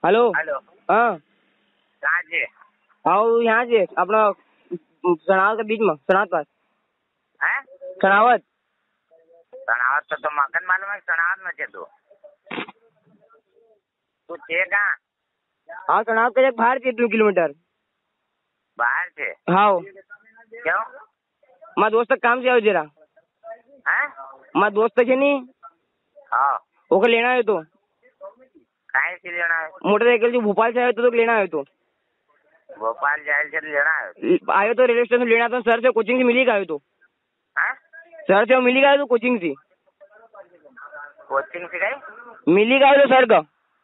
Hello hello हाँ कहाँ છે? आओ यहाँ से अपना सनावत के बीच में सनावत पास हैं? सनावत सनावत तो मकन मालूम है सनावत में છે તું છે कहाँ? हाँ सनावत के बाहर से 2 किलोमीटर बाहर છે हाँ क्यों? मारा दोस्त काम से आयो जरा हैं? मारा दोस्त है नहीं हाँ ओके लेना है तो काहे से लेना है? मोटरसाइकिल जो भोपाल से आयो तो लेना है तो भोपाल जाए से लेना है? आयो तो रेलवे स्टेशन लेना था सर से कोचिंग से मिली गयो तो हैं? सर से मिली गयो तो कोचिंग से कोचिंग से गई मिली गयो तो सर का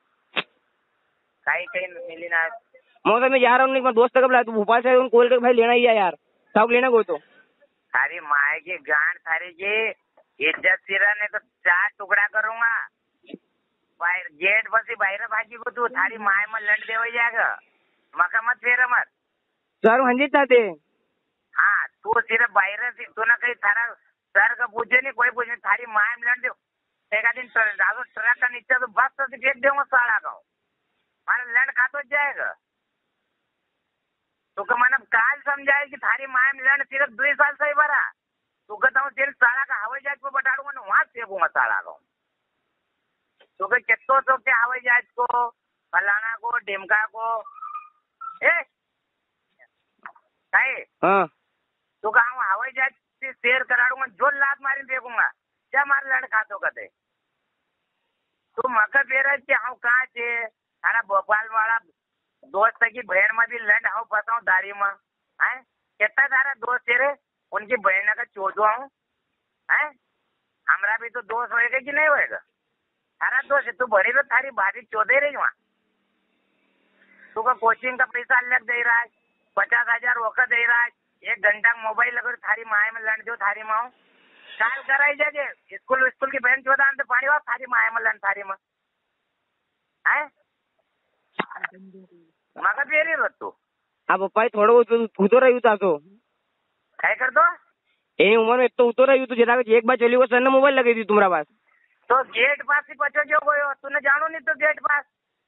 कहीं कहीं मिली ना मौसम में जा रहा हूँ दोस्त का बुलाया तो भोपाल से आयो कॉल कर भाई लेना ही है यार सब लेना गो तो थारी माए की गांड थारी की इज्जत सिरा ने तो 4 टुकड़ा करूंगा बाहर गेट पर से बाहर भागी को तू थारी माए में लड़ दे हो जाएगा मका मत फेरा मत सर हंजित थे हाँ तू सिर्फ बाहर से तू ना कहीं थारा सर का पूछे नहीं कोई पूछे थारी माए में लड़ दे एक दिन ट्रक का नीचे तो बस तो फेंक दूंगा साला का मारा लड़ खा तो जाएगा तो मैंने काल समझाए कि थारी माए में लड़ सिर्फ 2 साल सही भरा तू कहता हूँ तेरे साला का हवाई जहाज को बटाड़ूंगा ना वहां फेंकूंगा साला को तो कितो तो के हवाई जहाज को फलाना को डिमका को ए हाँ तो कहा हवाई जहाज से शेयर कराड़ूंगा जो लात मारी फेंकूंगा क्या मारे लड़ खातो कहते तू मका फेरा हाँ कहाँ से अरे भोपाल वाला दोस्त की बहन में भी लड़ हाँ फंसा दारी में है कितना सारा दोस्त तेरे उनकी बहन का चोदो हूँ है हमारा भी तो दोस्त होएगा कि नहीं होएगा सारा दोस्त तू बड़ी तो थारी भाजी चौदह रही वहाँ तू का कोचिंग का पैसा अलग दे रहा है 50,000 रोका दे रहा है 1 घंटा मोबाइल अगर थारी माए में लड़ दो थारी माओ काल कराई जाके स्कूल की बहन चौदह तो पानी वाप थारी माए में लड़ थारी में है मगर फेरी रोज तू अब पप्पा थोड़ा उतो रही था तो क्या कर दो एनी उम्र में तो उतो रही तो जरा एक बार चली वो सर ने मोबाइल लगी थी तुम्हारा पास तो गेट पास ही पचो जो गयो तूने जानो नहीं तो गेट पास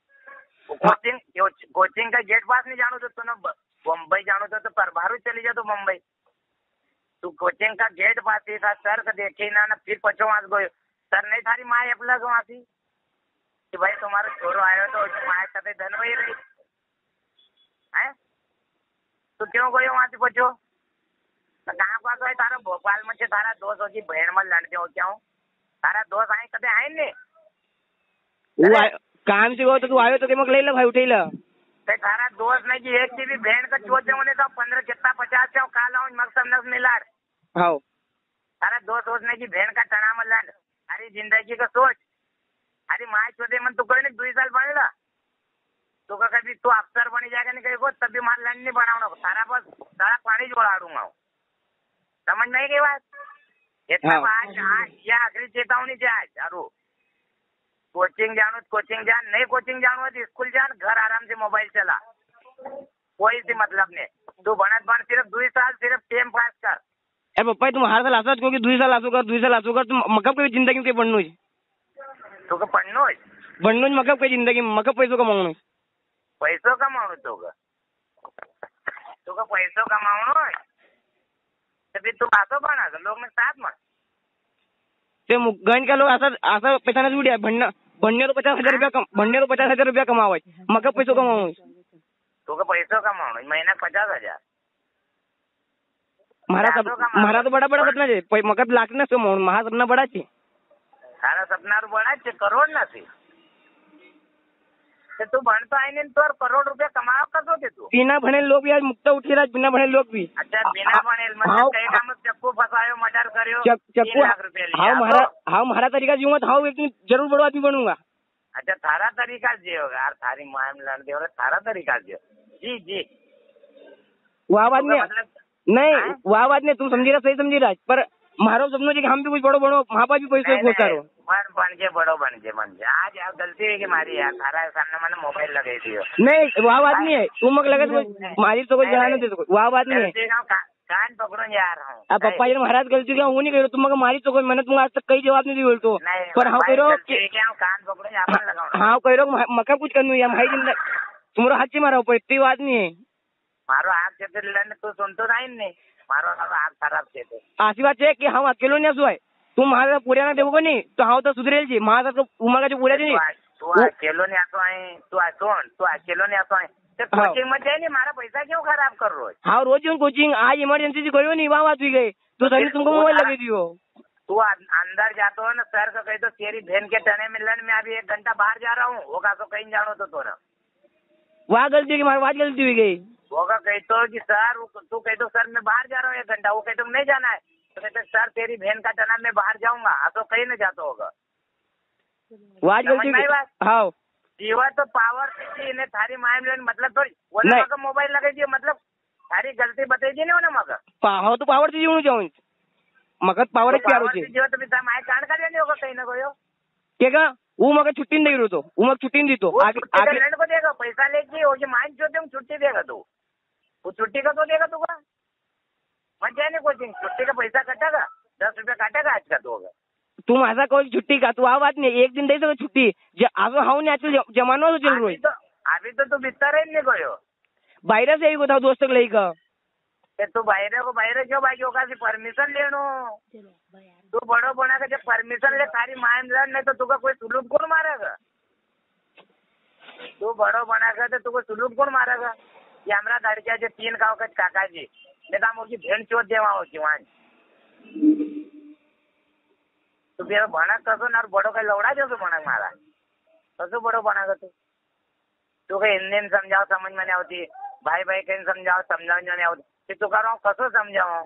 कोचिंग का गेट पास नहीं जानो तो तूने मुंबई जानो तो परभारू चली जा तो मुंबई तू कोचिंग का गेट पास ही था सर का देखे ना फिर पचो वहां गयो सर नहीं थारी माए अपना वहां थी कि भाई तुम्हारा छोरो आयो तो माए कते धन वही रही है तो क्यों गयो वहां से पचो तो कहाँ पास है तारा भोपाल में से तारा दोस्त होगी बहन में लड़ते हो क्या तारा दोस्त आए कदे आए नहीं वो काम से गयो तो तू आयो तो मग ले ला भाई उठे ला तारा दोस्त नहीं कि एक की भी बहन का चोट होने तो 15 कितना 50 का काला मकसद नस मिला हाँ तारा दोस्त सोचने की बहन का टना में लड़ अरे जिंदगी का सोच अरे माए चौधे मन तू कहीं 2 साल पढ़ ला तो कभी तू अफसर बनी जाएगा नहीं कहीं को तब भी मार लड़ नहीं बनाऊंगा सारा बस सारा पानी जोड़ाड़ूंगा समझ नहीं गई बात इतना आज या आखिरी चेतावनी से आज चारू कोचिंग जानो कोचिंग जान नहीं कोचिंग जानो तो स्कूल जान घर आराम से मोबाइल चला कोई सी मतलब नहीं तू बनत बन सिर्फ 2 साल सिर्फ टेम पास कर ए पप्पा तुम हर साल आसो क्योंकि 2 साल आसो कर तुम मकब के जिंदगी में बननो तो का पढ़नो मकब के जिंदगी में मकब पैसों कमाउनो पैसों कमाउनो तो का पैसों कमाउनो तभी तू आसो बना लोग में साथ में ते गंज का लोग असा पैसा नहीं जुड़िया भन्ने तो 50,000 रुपया कमावा मग पैसों कमावू तो का पैसों कमावू महीना 50,000 मारा तो बड़ा सपना है मग लाख ना कमावू महा सपना बड़ा है सारा सपना बड़ा है करोड़ ना थी तू भणतो आहे तो करोड़ रुपया कमाव कसो ते तू बिना भणे लोग भी आज मुक्त उठी रहा बिना भणे लोग भी अच्छा बिना भणेल मतलब कई काम चक्कू फसायो मर्डर करियो चक्कू 3 लाख रुपया लिया हाँ मारा तरीका जीऊंगा तो हाँ एक दिन जरूर बड़ो आदमी बनूंगा अच्छा थारा तरीका जियो यार थारी माय में लड़ दे थारा तरीका जियो जी वह बात नहीं मतलब नहीं वह बात नहीं तुम समझी रहा सही समझी रहा पर मारो सपनों कि हम भी कुछ बड़ो बनो वहाँ पर भी पैसे पहुंचा बन जे बड़ो बन जे आज यार गलती है कि मारी यार थारा सामने मैंने मोबाइल लगे थी नहीं वह बात नहीं है तुम मग लगे तो मारी तो कोई जला नहीं दे वह बात नहीं है कान पकडून जा रहा हूँ આ પપ્પાજી મહારાજ ગલતી કે હું નહીં કર્યો તું મને મારી તો મને તું આજ તક કઈ જવાબ નથી બોલતો नहीं पर हाँ भाई, करो गलती है क्या? कान पकडून जा पण लगावणार. हाँ करो मका कुछ करनू या भाई जिंदा तुम्हारा हाथ से मारा ऊपर इतनी बात नहीं है मारो हाथ से फिर लड़ने तू सुनतो नहीं ने मारो हाथ खराब છે તે आशी बात है कि हम अकेलो नहीं असो है तुम महाराज पूऱ्या ना देवो नहीं तो हाँ तो सुधरेल जी महाराज उमा का पूऱ्या नहीं तू अकेलो नहीं आतो आहे तू अकेलो नहीं आतो आहे ते कोचिंग मध्ये आहे मारा पैसा क्यों खराब कर रोज हाँ रोज येऊन कोचिंग आज इमरजेंसी से गयो नहीं वहाँ बात हुई गई तो सर ने तुमको मोबाइल लगी दी हो तू अंदर जातो है ना सर को कही तो तेरी बहन के टने में लड़ मैं अभी 1 घंटा बाहर जा रहा हूँ वो का तो कहीं जानो तो ना वहाँ गलती हुई हमारी बात गलती हुई गई वो का कही तो कि सर तू कही तो सर मैं बाहर जा रहा हूँ 1 घंटा वो कही तो नहीं जाना है तो कहते सर तेरी बहन का टना मैं बाहर जाऊंगा तो कहीं नहीं जाता होगा वहाँ गलती हुई हाँ जीवा तो पावर थी ने थारी माइम लेन मतलब थोड़ी बोले मगर मोबाइल लगे जी मतलब थारी गलती बताई नहीं होना मगर हाँ तो पावर थी जाऊँ मगत पावर क्या रोचे जो तो बिता माय कांड कर नहीं होगा कहीं ना कोई के का वो मगर छुट्टी नहीं रहो तो वो मग छुट्टी दी तो आगे को देगा पैसा लेके हो जो माइन जो तुम छुट्टी देगा तू वो छुट्टी का तो देगा तू का मत जाए कोचिंग छुट्टी का पैसा कटेगा 10 रुपया काटेगा आज का तो होगा तुम ऐसा कहो छुट्टी का तू आ बात नहीं 1 दिन दे सको छुट्टी आजो हाउ ने आजकल जमानो तो चल रही अभी तो तू बिस्तर ही नहीं गयो बाहर से ही बताओ दोस्त लई का तू बाहर को बाहर क्यों भाई होगा परमिशन लेनो तू बड़ो बना के जब परमिशन ले सारी मायम लड़ नहीं तो तुका कोई सुलूक कौन मारेगा तू बड़ो बना के तो तुको सुलूक कौन मारेगा ये हमारा लड़किया जो 3 गाँव का काका जी नेता मोकी भेड़ चोट देवा होती वहाँ तू बेरो भणक कसो ना बड़ो का लवड़ा जो भणक मारा कसो बड़ो बना तू तू कहीं हिंदी में समझाओ समझ में नहीं आवती भाई भाई कहीं समझाओ समझ में नहीं आवती तू करो कसो समझाओ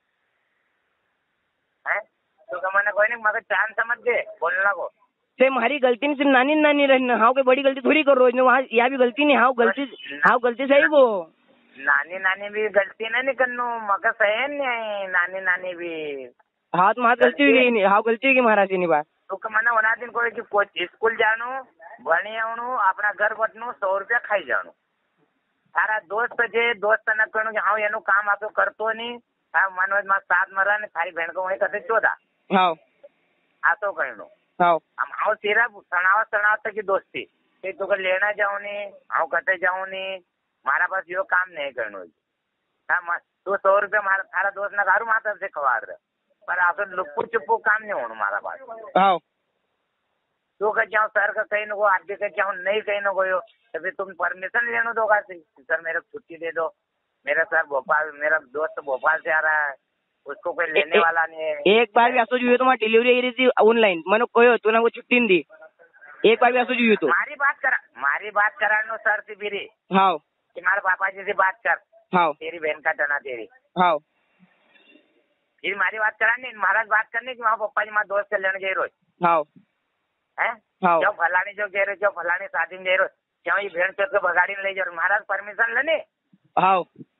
है तू का मैंने कोई नहीं मगर चांद समझ दे बोलना को से हमारी गलती नहीं सिर्फ नानी रहना हाँ कोई बड़ी गलती थोड़ी कर रोज वहाँ यहाँ भी गलती नहीं हाँ गलती सही वो नानी भी गलती नहीं करनू मगर सही नहीं नानी भी हाँ तो गलती हुई गई हाँ गलती हुई महाराज नहीं बात तो मैंने वना दिन कोई स्कूल जानो भणी आवनु अपना घर बटनु 100 रुपया खाई जानु तारा दोस्त जे दोस्त न कहनु कि हाँ एनु काम आप करतो नहीं हाँ मनोज मां साथ मरा ने थारी बहन को वही कथे चोदा हाँ आ तो कहनु हाँ हम हाँ सिर्फ सणाव तक की दोस्ती कि तू लेना जाऊँ नहीं हाँ कथे जाऊँ नहीं मारा पास यो काम नहीं करनु हाँ तू 100 रुपया मारा थारा दोस्त ने गारू माता से खवार पर आप लुप्पू चुप्पू काम नहीं होनु मारा पास हाँ तू कह जाऊँ सर का कहीं न को आज कह जाऊँ नहीं कहीं न कोई तो फिर तुम परमिशन लेने दोगा सर मेरे को छुट्टी दे दो मेरा सर भोपाल मेरा दोस्त भोपाल से आ रहा है उसको कोई लेने वाला नहीं है एक बार भी असो जो तो डिलीवरी आई थी ऑनलाइन मैंने कहो तूने वो छुट्टी नहीं दी एक बार भी असो जो तो मारी बात करानो सर से फिरी हाँ कि मारे पापा जी से बात कर हाँ तेरी बहन का टना तेरी हाँ फिर मारी बात करानी महाराज बात करने की वहाँ पप्पा जी माँ दोस्त से लेने गई रोज हाँ है हाँ जो फलानी जो कह रहे जो फलानी शादी में गई रोज क्यों ये भेड़ चोट के भगाड़ी ले जाओ महाराज परमिशन लेने हाँ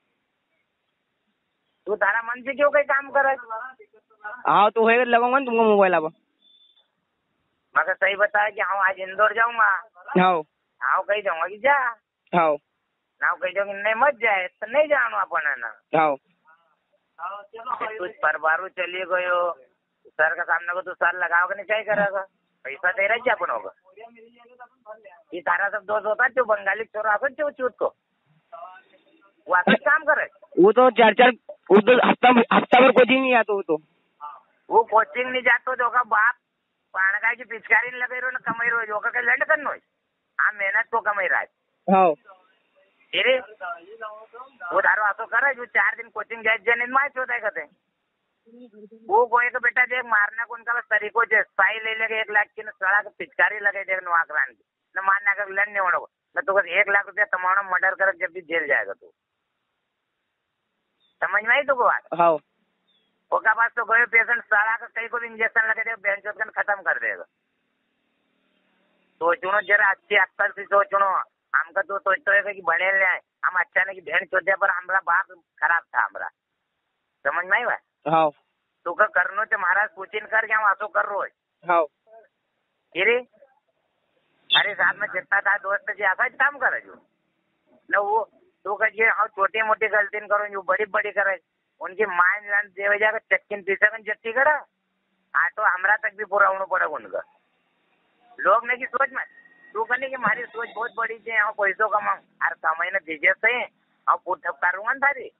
तू तारा मन से क्यों कहीं काम करे हाँ तो है लगाऊंगा ना तुमको मोबाइल अब मगर सही बताया कि हाँ आज इंदौर जाऊंगा हाँ हाँ कही जाऊंगा कि जा हाँ ना कही जाऊंगी नहीं मत जाए तो नहीं जानो अपन है ना हाँ तू परबारू चली गयो सर का सामने को तू सर लगाओगे नहीं क्या करेगा पैसा दे रहा है अपन होगा ये तारा सब दोस्त होता है जो बंगाली छोरा आकर जो चूत को वो आकर काम करे वो तो 4 वो तो हफ्ता भर कोचिंग नहीं आता वो कोचिंग नहीं जातो जो का बाप पाणका की पिचकारी लगे रो ना कमाई रो जो का लंड करनो हाँ मेहनत तो कमाई रहा है हाँ अरे वो धारो आसो करे जो 4 दिन कोचिंग जाए जन माय चोदाय कहते वो कोई का बेटा देख मारने को उनका तरीको जे साई ले लेके 1 लाख की सड़ा के पिचकारी लगे देख नुआकरान की न मारने का लंड नहीं होना मैं तो 1 लाख रुपया कमाना मर्डर कर जब भी जेल जाएगा तू समझ में आई तो बात हाँ ओका पास तो गए पेशेंट सारा का कहीं को भी इंजेक्शन लगे दे बेंच चोट खत्म कर देगा सोचुनो जरा अच्छी अक्कल से सोचुनो हमका तो सोचते है कि बने ले हम अच्छा नहीं कि भेड़ चोट पर हमारा बाप खराब था हमारा समझ में आई बात हाँ तू का करनो तो महाराज पूछिन कर क्या आसो कर रो हाँ अरे अरे साथ में जितना था दोस्त जी ऐसा काम करे जो न वो तू कहिए हाँ छोटी मोटी गलती करो जो बड़ी बड़ी करे उनकी माइन लाइन देवे जाकर चक्कीन पीछे जट्टी करा आटो हमरा तक भी पूरा होना पड़ेगा उनका। लोग ने की सोच में तू कहने की मारी सोच बहुत बड़ी है, हम पैसों कमाऊं अरे कमाई ने दीजिए सही हम पूछ ठपकारूंगा ना थारी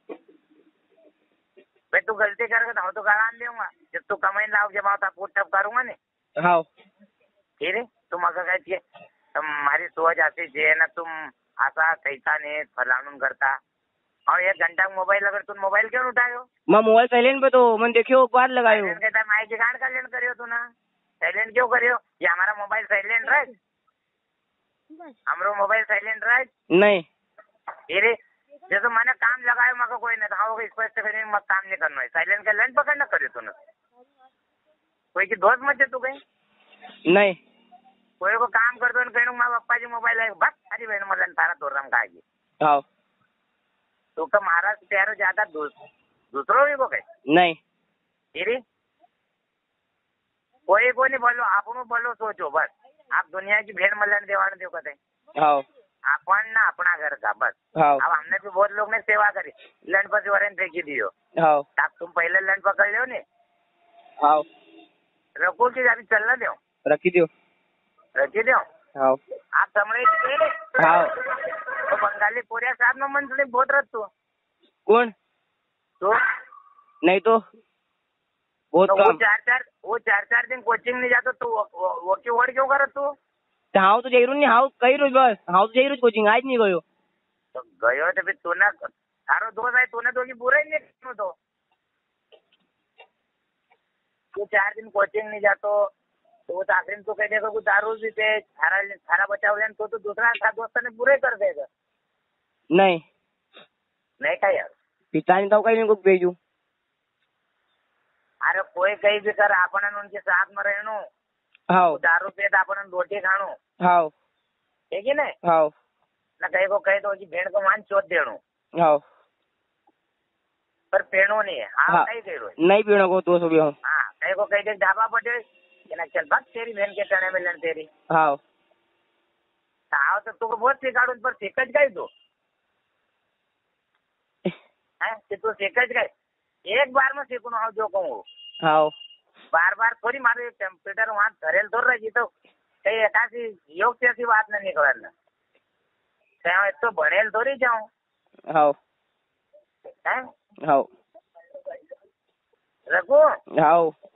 भाई तू गलती करेगा तो हम तो गालान दूंगा जब तू कमाई लाओ जब आता पूछ ठपकारूंगा नहीं। हाँ ठीक है तुम अगर कहती है तुम्हारी सोच आती है ना तुम आशा कैसा नहीं फलानुन करता और 1 घंटा मोबाइल अगर तुम मोबाइल क्यों उठायो मैं मोबाइल साइलेंट पे तो मैंने देखियो एक बार लगायो कहता माई की गांड साइलेंट करियो तू ना साइलेंट क्यों करियो ये हमारा मोबाइल साइलेंट रहे हमरो मोबाइल साइलेंट रहे नहीं अरे जैसे मैंने काम लगायो मको कोई नहीं था स्पष्ट करने मत काम नहीं करना है साइलेंट का लाइन पकड़ना करियो तूने कोई की दोस्त मत तू कहीं नहीं कोई को काम कर दो कहूँ माँ पप्पा जी मोबाइल है बस अरे बहन मतलब तारा तोड़ खाएगी हाँ तू तो महाराज प्यारो ज्यादा दूसरों भी को कहे नहीं अरे कोई को नहीं बोलो आपनो बोलो सोचो बस आप दुनिया की भेड़ मलन देवाने दो कहते हाँ अपन ना अपना घर का बस। हाँ अब हमने भी बहुत लोग ने सेवा करी लंड पर वरन फेंकी दियो हाँ आप तुम पहले लंड पकड़ लो ने हाँ रखो की अभी चलना दो रखी दियो रखी दो हाँ आप समझे हाँ तो बंगाली पोरिया साहब में मन थोड़ी बहुत रख तू कौन तो नहीं तो बहुत तो काम वो चार दिन कोचिंग नहीं जातो तो वो क्यों वर्ड क्यों करत तू हाउ तो जयरू नहीं हाउ कई रोज बस हाउ तो जयरू कोचिंग आज नहीं गयो तो गयो तो फिर तूने तारो दोस्त है तूने तो की बुरा ही नहीं तो तू 4 दिन कोचिंग नहीं जातो तो वो आखिर तो कह देगा कुछ दारू भी पे थारा बचाव लेन तो दूसरा था दोस्त ने बुरे कर देगा नहीं क्या यार पिता नहीं था कहीं नहीं को भेजू अरे कोई कहीं भी कर अपन उनके साथ में रहनो हाँ दारू पे अपन रोटी खानो हाँ ठीक है ना हाँ ना कहीं को कहे तो भेड़ को मान चोट देनो हाँ पर पेड़ो नहीं है हाँ कहीं कह रो नहीं पीने को 200 भी हूँ हाँ कहीं को कही दे ढाबा पटे ना चल बस तेरी बहन के टने में लड़ तेरी हाँ आओ तो तुमको बहुत सिखाड़ू पर सिकज गई तू है कि तू सिकज गई एक बार में सीखू हाँ जो कहूँ हाँ बार बार थोड़ी मारे कंप्यूटर वहाँ धरेल थोड़ रही तो कहीं ऐसी योग से ऐसी बात नहीं निकलना कहीं तो भरेल थोड़ी जाऊँ हाँ है हाँ रखू हाँ